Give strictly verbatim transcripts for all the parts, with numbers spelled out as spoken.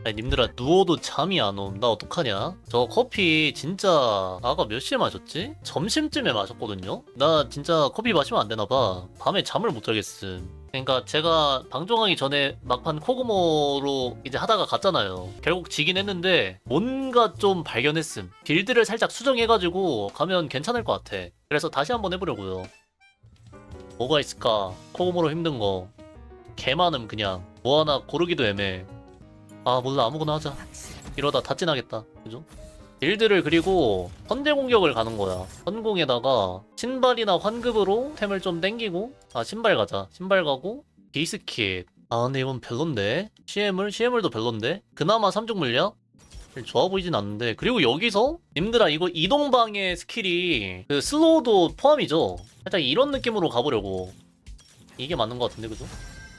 아니 님들아 누워도 잠이 안 옴. 나 어떡하냐? 저 커피 진짜 아까 몇 시에 마셨지? 점심쯤에 마셨거든요? 나 진짜 커피 마시면 안 되나봐. 밤에 잠을 못 자겠음. 그러니까 제가 방종하기 전에 막판 코그모로 이제 하다가 갔잖아요. 결국 지긴 했는데 뭔가 좀 발견했음. 빌드를 살짝 수정해가지고 가면 괜찮을 것 같아. 그래서 다시 한번 해보려고요. 뭐가 있을까? 코그모로 힘든 거 개 많음. 그냥 뭐 하나 고르기도 애매해. 아 몰라, 아무거나 하자. 이러다 다 찐하겠다. 그죠? 빌드를 그리고 선제 공격을 가는 거야. 선공에다가 신발이나 환급으로 템을 좀 땡기고. 아 신발 가자. 신발 가고 비스킷. 아 근데 이건 별론데. 씨엠을? 씨엠을도 별론데. 그나마 삼중 물량? 좋아 보이진 않는데. 그리고 여기서 님들아 이거 이동방의 스킬이 그 슬로우도 포함이죠? 살짝 이런 느낌으로 가보려고. 이게 맞는 것 같은데, 그죠?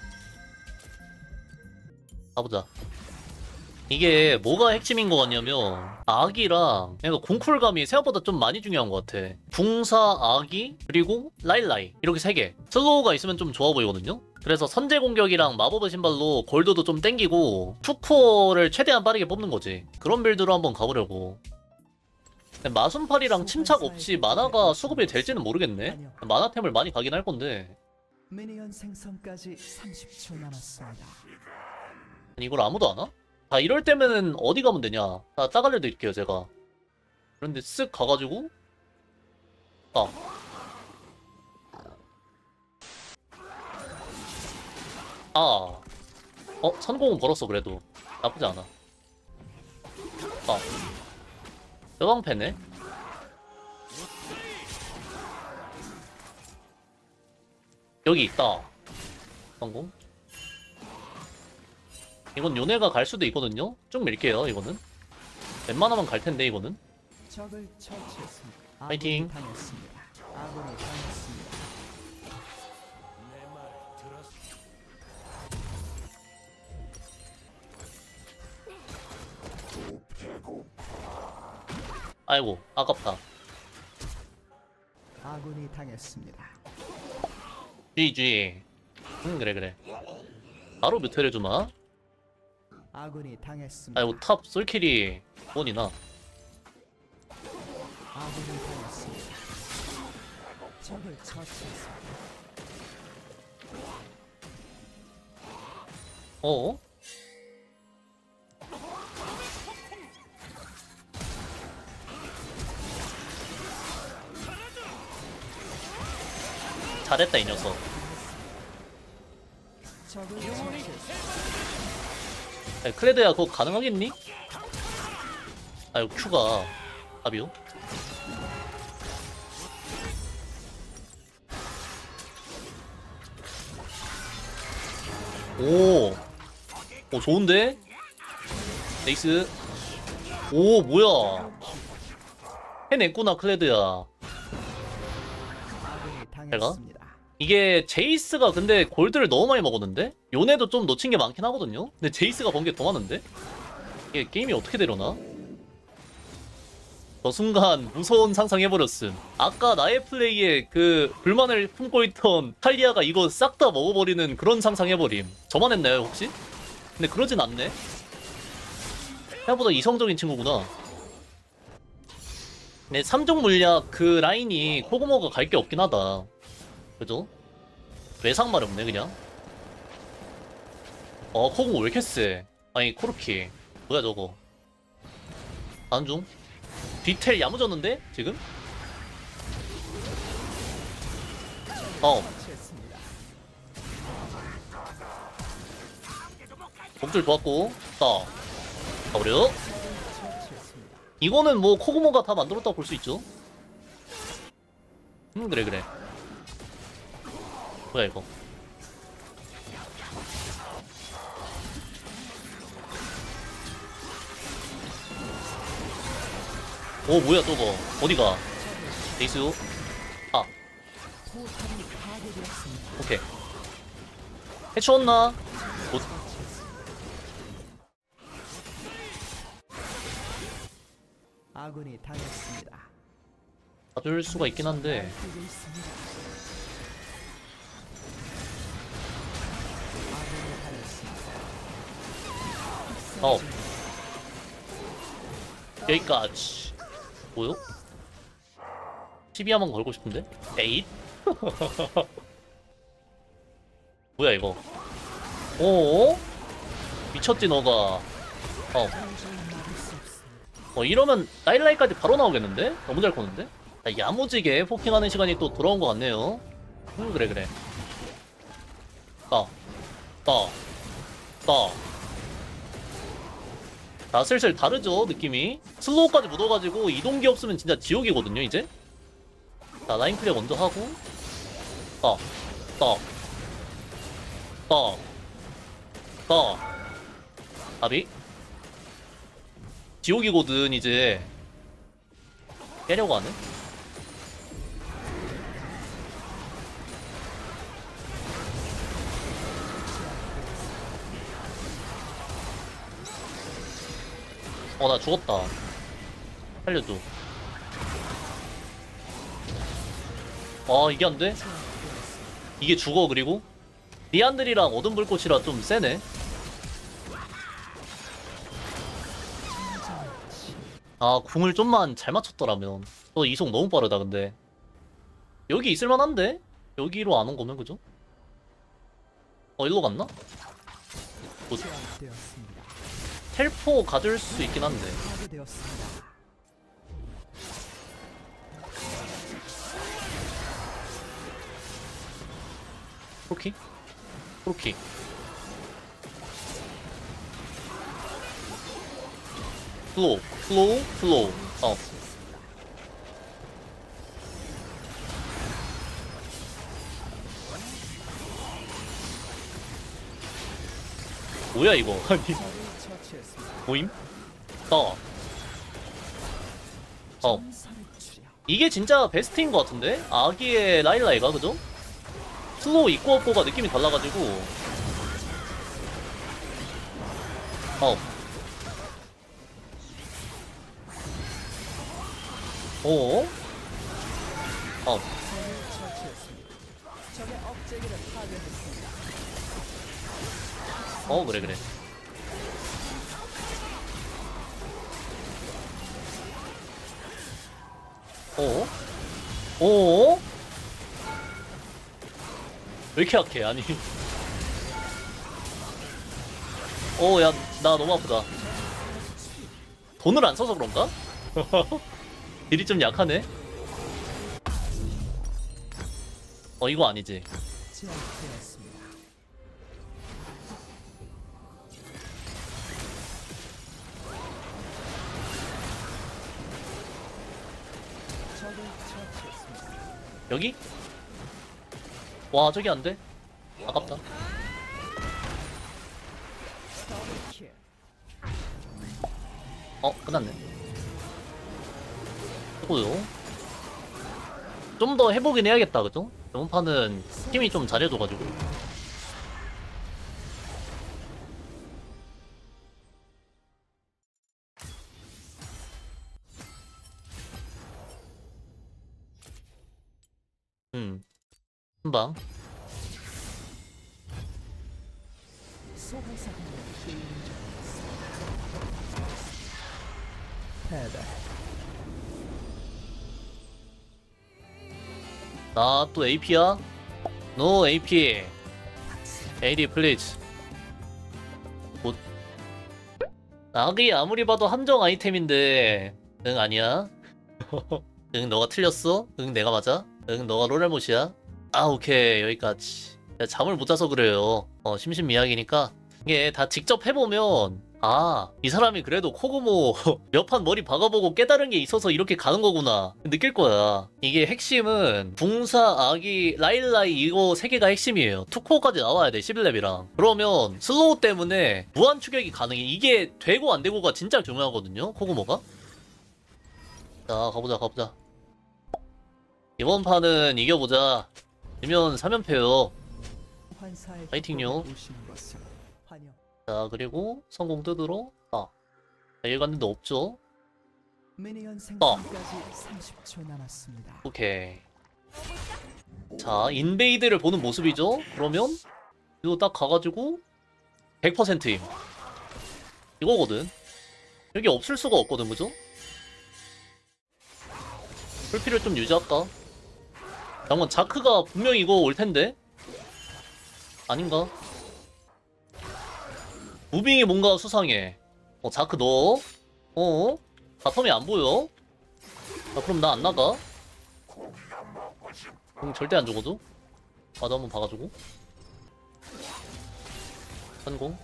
가보자. 이게 뭐가 핵심인 것 같냐면 아기랑 그러니까 공쿨감이 생각보다 좀 많이 중요한 것 같아. 궁사, 아기, 그리고 라일라이 이렇게 세 개. 슬로우가 있으면 좀 좋아 보이거든요. 그래서 선제 공격이랑 마법의 신발로 골드도 좀 땡기고 투코어를 최대한 빠르게 뽑는 거지. 그런 빌드로 한번 가보려고. 마순팔이랑 침착 없이 마나가 수급이 될지는 모르겠네. 마나템을 많이 가긴 할 건데. 미니언 생성까지 삼십 초 남았습니다. 이걸 아무도 안 와? 자 이럴 때면은 어디 가면 되냐. 자 딱 알려드릴게요 제가. 그런데 쓱 가가지고 딱 아. 어? 선공은 벌었어. 그래도 나쁘지 않아. 아 여왕패네. 여기 있다. 성공. 이건 요네가 갈 수도 있거든요. 쭉 밀게요. 이거는 웬만하면 갈 텐데. 이거는 적을 처치했습니다. 파이팅. 아군이 당했습니다. 아군이 당했습니다. 아이고 아깝다. 아군이 당했습니다. 지지. 응 그래 그래. 바로 뮤테를 주마. 아군이 당했습니다. 아이고 탑 솔킬이 원이나. 아군이 당했습니다. 적을 처치했습니다. 어? 잘했다 이 녀석. 적을 처치했습니다. 야, 클레드야 그거 가능하겠니? 아이고 큐가 답이요? 오, 오 좋은데? 네이스. 오 뭐야? 해냈구나 클레드야. 아군이 제가? 당했습니다. 이게 제이스가 근데 골드를 너무 많이 먹었는데? 요네도 좀 놓친 게 많긴 하거든요? 근데 제이스가 번 게 더 많은데? 이게 게임이 어떻게 되려나? 저 순간 무서운 상상해버렸음. 아까 나의 플레이에 그 불만을 품고 있던 탈리아가 이거 싹 다 먹어버리는 그런 상상해버림. 저만 했나요 혹시? 근데 그러진 않네? 생각보다 이성적인 친구구나. 네, 삼종 물약 그 라인이 코그모가 갈 게 없긴 하다. 그죠? 외상말 없네 그냥. 어 코그모 왜 이렇게 세? 아니 코르키 뭐야 저거. 안중? 디텔 야무졌는데 지금? 어 처치했습니다. 목줄 좋았고 따 가버려. 처치했습니다. 이거는 뭐 코그모가 다 만들었다고 볼 수 있죠. 음 그래 그래. 뭐야 이거. 오 뭐야 저거. 어디가. 네이스. 아 포탑이 파괴되었습니다. 오케이. 해치웠나? 못. 아군이 당했습니다. 봐줄 수가 있긴 한데. 뛰고 있습니다. 아군이 당했습니다. 어. 여기까지. 뭐요? 십이 한번 걸고 싶은데? 에잇? 뭐야 이거? 오? 미쳤지 너가. 어. 어 이러면 나일라이까지 바로 나오겠는데? 너무 잘 코는데? 자, 야무지게 포킹하는 시간이 또 돌아온 것 같네요. 음 그래 그래. 떠. 떠. 떠. 자 슬슬 다르죠 느낌이. 슬로우까지 묻어가지고 이동기 없으면 진짜 지옥이거든요 이제. 자 라인 클리어 먼저 하고. 떠. 떠. 떠. 떠. 아비. 지옥이거든 이제. 깨려고 하네. 어 나 죽었다. 살려줘. 아 이게 안돼? 이게 죽어. 그리고 리안들이랑 어둠 불꽃이라 좀 세네. 아 궁을 좀만 잘 맞췄더라면. 너 이속 너무 빠르다 근데. 여기 있을만한데? 여기로 안 온 거면 그죠? 어 일로 갔나? 뭐, 제압되었습니다. 텔포 가줄 수 있긴 한데. 파괴되었습니다. 프로키? 프로키. 슬로우, 슬로우, 슬로우. 어. 뭐야 이거? 아니 적을 처치했습니다. 모임? 어. 어. 전설의 추력. 이게 진짜 베스트인 것 같은데? 아기의 라일라이가 그죠? 슬로우 있고 없고가 느낌이 달라가지고. 어. 어? 어. 적을 처치했습니다. 적의 억제기를 파괴했습니다. 어 그래 그래. 어? 어? 왜 이렇게 약해? 아니. 어, 야, 나 너무 아프다. 돈을 안 써서 그런가? 딜이 좀 약하네. 어, 이거 아니지. 제압되었습니다. 적을 처치했습니다. 여기? 와, 저기 안 돼. 아깝다. 더블킬. 어, 끝났네. 이거요. 좀 더 해보긴 해야겠다, 그죠? 이번 판은 팀이 좀 잘해줘가지고. 음, 한방. 소환사가 게임 중입니다. 패배. 나 또 에이피야? 노 에이피. 에이디 플리즈. 뭐 낙이 아무리 봐도 함정 아이템인데. 응 아니야. 응 너가 틀렸어? 응 내가 맞아? 응 너가 롤알못이야? 아 오케이 여기까지. 야, 잠을 못 자서 그래요. 어 심신미약이니까. 이게 다 직접 해보면 아 이 사람이 그래도 코고모 몇 판 머리 박아보고 깨달은 게 있어서 이렇게 가는 거구나 느낄 거야. 이게 핵심은 붕사, 아기, 라일라이 이거 세 개가 핵심이에요. 투코어까지 나와야 돼 십일 렙이랑. 그러면 슬로우 때문에 무한 추격이 가능해. 이게 되고 안 되고가 진짜 중요하거든요 코고모가. 자 가보자 가보자. 이번 판은 이겨보자. 지면 삼 연패요. 환사의 파이팅요. 기쁨을 보시는 것을 환영. 자 그리고 성공 뜯으러 아 일 갔는데 없죠. 미니언 생성까지 삼십 초 남았습니다. 오케이. 자 인베이드를 보는 모습이죠. 그러면 이거 딱 가가지고 백 퍼센트임. 이거거든. 여기 없을 수가 없거든, 그죠? 풀피를 좀 유지할까? 잠깐만, 자크가 분명히 이거 올 텐데? 아닌가? 무빙이 뭔가 수상해. 어, 자크 너? 어? 바텀이 안 보여? 아, 그럼 나 안 나가? 그럼 절대 안 죽어도? 맞아, 한번 박아주고. 성공.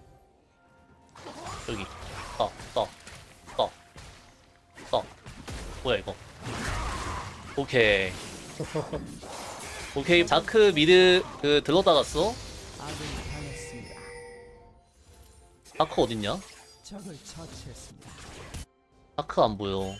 여기. 따, 따, 따, 따. 뭐야, 이거. 오케이. 오케이, 자크 미드, 그, 들렀다 갔어? 아군이 당했습니다. 자크 어딨냐? 적을 처치했습니다. 자크 안 보여.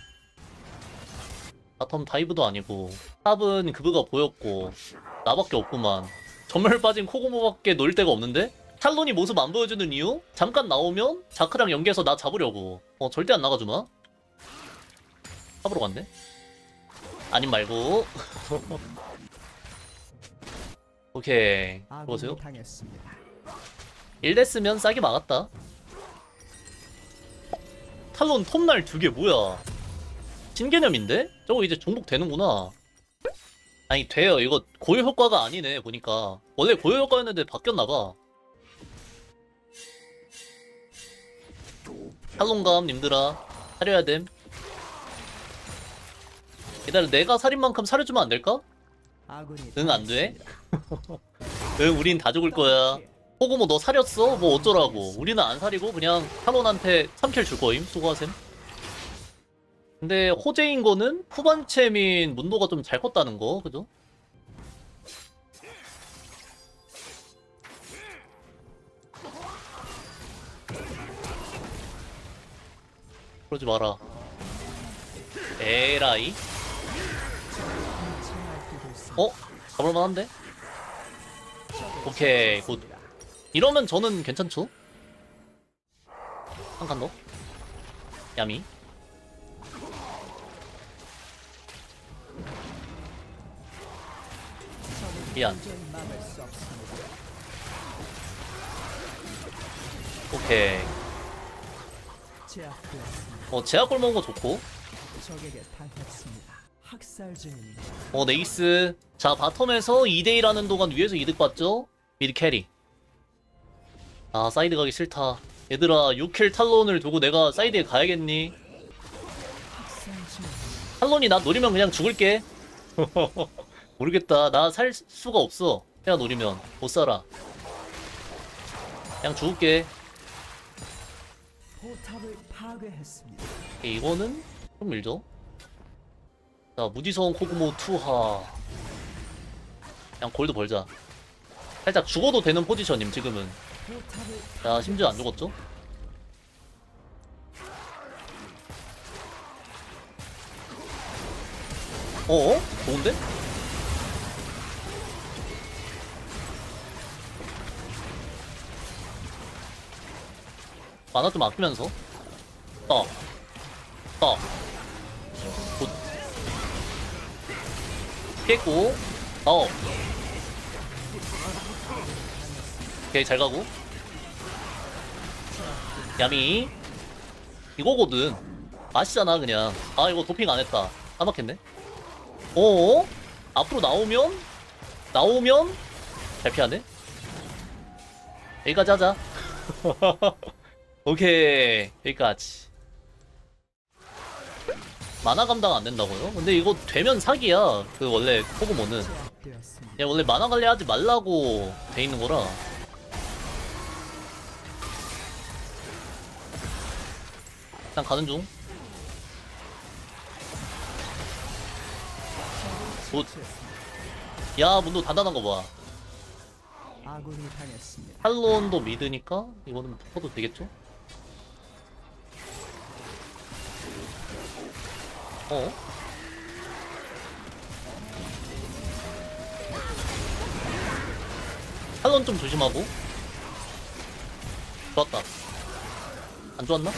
바텀 다이브도 아니고. 탑은 그브가 보였고. 나밖에 없구만. 전멸 빠진 코고모밖에 놀 데가 없는데? 탈론이 모습 안 보여주는 이유? 잠깐 나오면 자크랑 연계해서 나 잡으려고. 어, 절대 안 나가주마. 잡으러 갔네? 아님 말고. 오케이. 보세요. 아군이 당했습니다. 일 됐으면 싸게 막았다. 탈론 톱날 두 개 뭐야? 신개념인데? 저거 이제 종복 되는구나. 아니 돼요. 이거 고유 효과가 아니네 보니까. 원래 고유 효과였는데 바뀌었나봐. 탈론감 님들아 사려야 됨. 기다려, 내가 살인 만큼 사려주면 안 될까? 아군이 응, 안 돼? 당했습니다. 응, 우린 다 죽을 거야. 호구모 너 사렸어? 뭐 어쩌라고. 우리는 안 사리고 그냥 탈론한테 삼 킬 줄 거임. 수고하셈. 근데 호재인 거는 후반챔인 문도가 좀 잘 컸다는 거, 그죠? 그러지 마라. 에라이. 어? 잡을만한데? 오케이, 굿. 이러면 저는 괜찮죠? 한 칸 더. 야미. 미안. 오케이. 제압되었습니다. 어, 제약골 먹은 거 좋고. 적에게 당했습니다. 학살 중입니다. 어, 네이스. 자, 바텀에서 이 대 일 하는 동안 위에서 이득 봤죠? 미드 캐리. 아, 사이드 가기 싫다. 얘들아, 육 킬 탈론을 두고 내가 사이드에 가야겠니? 학살 중입니다. 탈론이 나 노리면 그냥 죽을게. 모르겠다. 나 살 수가 없어. 그냥 노리면. 못 살아. 그냥 죽을게. 포탑을 파괴했습니다. 오케이, 이거는 좀 밀죠. 자, 무지성 코그모 투하. 그냥 골드 벌자. 살짝 죽어도 되는 포지션임, 지금은. 포탑을 자, 심지어 안 죽었죠? 어어? 좋은데? 만화 좀 아끼면서. 떠. 떠. 굿. 피했고. 어. 오케이, 잘 가고. 야미. 이거거든. 아시잖아, 그냥. 아, 이거 도핑 안 했다. 까맣겠네. 어어? 앞으로 나오면? 나오면? 잘 피하네? 여기까지 하자. 오케이, 여기까지. 만화 감당 안 된다고요? 근데 이거 되면 사기야. 그 원래 코그모는. 제압되었습니다. 야, 원래 만화 관리 하지 말라고 돼 있는 거라. 일단 가는 중. 굿. 야, 문도 단단한 거 봐. 아군이 당했습니다. 탈론도 미드니까 이거는 붙어도 되겠죠? 어? 탈론 좀 조심하고. 좋았다. 안 좋았나?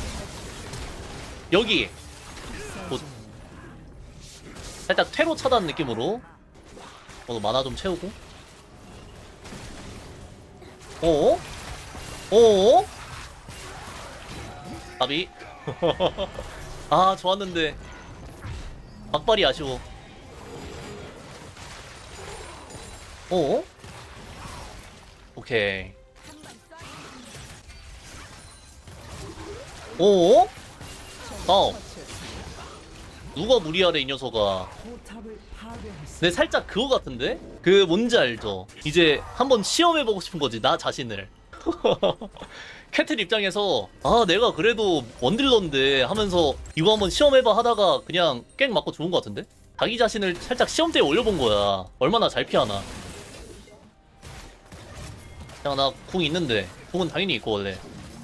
여기! 굿. 살짝 퇴로 차단 느낌으로. 어, 만화 좀 채우고. 어어? 어어? 아비. 아 좋았는데 막발이 아쉬워. 어? 오케이. 어? 다음. 누가 무리하래 이 녀석아. 포탑을 파괴했습니다. 근데 살짝 그거 같은데? 그 뭔지 알죠? 이제 한번 시험해보고 싶은 거지 나 자신을. 캐틀 입장에서 아 내가 그래도 원딜러인데 하면서 이거 한번 시험해봐 하다가 그냥 깽 맞고 죽은 거 같은데? 자기 자신을 살짝 시험대에 올려본 거야. 얼마나 잘 피하나. 그냥 나 궁 있는데 궁은 당연히 있고 원래.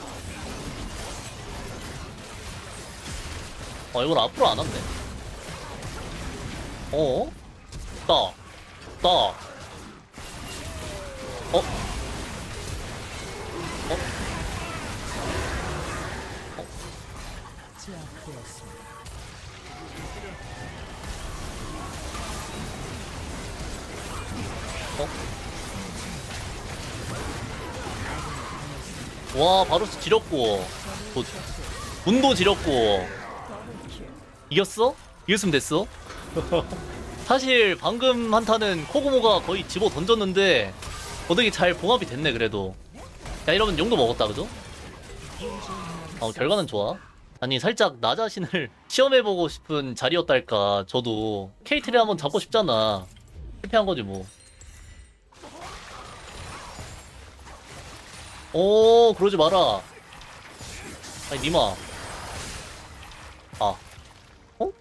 아 이걸 앞으로 안 왔네. 어? 따. 따. 어? 어? 제압되었습니다. 와 바로 지렸고 또 운도 지렸고 이겼어? 이겼으면 됐어. 사실 방금 한타는 코고모가 거의 집어 던졌는데 어떻게 잘 봉합이 됐네 그래도. 야 이러면 용도 먹었다 그죠? 어 결과는 좋아. 아니 살짝 나 자신을 시험해보고 싶은 자리였달까. 저도 케이트를 한번 잡고 싶잖아. 실패한 거지 뭐. 오 그러지 마라. 아니 니마. 아 어?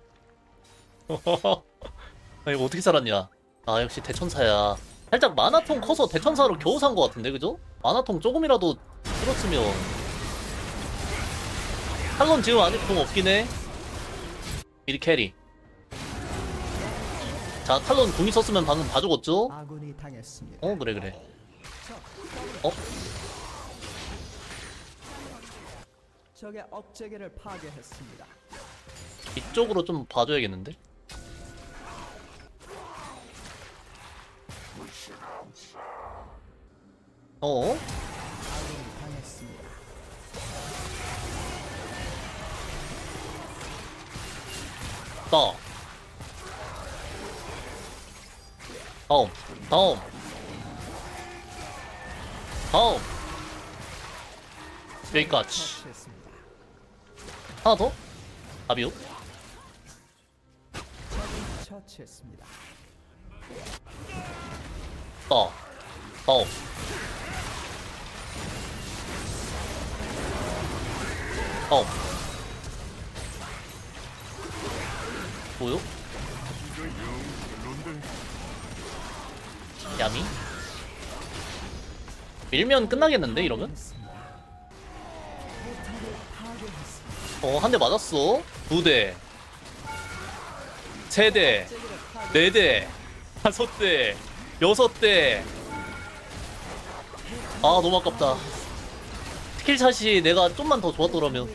아니 이거 어떻게 살았냐. 아 역시 대천사야. 살짝 만화통 커서 대천사로 겨우 산 거 같은데 그죠? 만화통 조금이라도 줄었으면. 탈론 지금 아직 공 없긴 해. 미리 캐리. 자 탈론 공 있었으면 방금 다 죽었죠? 아군이 당했습니다. 어 그래 그래. 어? 적의 억제기를 파괴했습니다. 이쪽으로 좀 봐줘야겠는데? 어? 아군이 당했습니다. 따. 다음. 다음. 다음. 여기까지. 처치했습니다. 하나 더? 아비오? 적을 처치했습니다. 따. 다음. 다음. 뭐요? 야미? 밀면 끝나겠는데 이러면? 했습니다. 포탑을 파괴했습니다. 어 한 대 맞았어. 두 대. 세 대. 억제기를 파괴. 네 대. 다섯 대. 여섯 대. 아 너무 아깝다. 스킬샷이 내가 좀만 더 좋았더라면.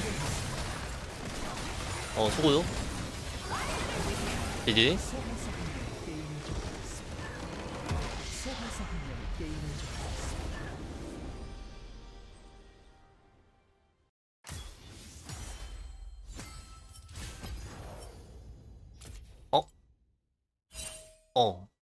어 수고요. 이지. 세계에서 한 명이 게임을 접었습니다. 세계에서 한 명이 게임을 접었습니다. 어? 어.